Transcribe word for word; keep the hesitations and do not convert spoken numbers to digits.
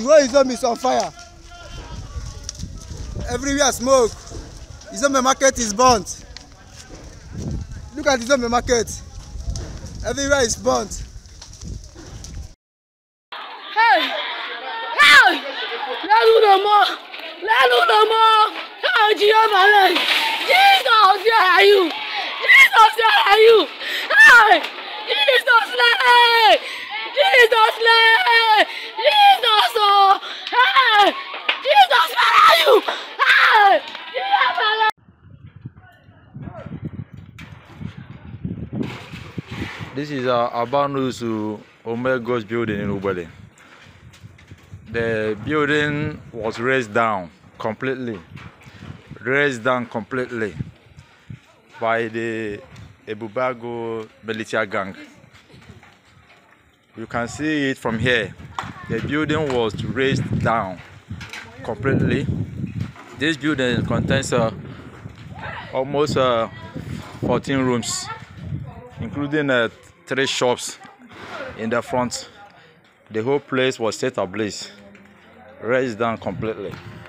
whole Izombe is on fire. Everywhere smoke. Izombe market is burnt. Look at Izombe market. Everywhere is burnt. Hey! Hey! Let us no more! Let us no more! Oh, Jehovah! Jesus, where are you? Jesus, where are you? Hey! Jesus, name! Jesus, name! Jesus, oh! Hey! Jesus, where are you? Hey! Jesus, This is uh, Abanusu Omego's building in Ubele. The building was raised down completely, raised down completely by the Ebubago militia gang. You can see it from here. The building was raised down completely. This building contains uh, almost uh, fourteen rooms, including uh, three shops in the front. The whole place was set ablaze, raised down completely.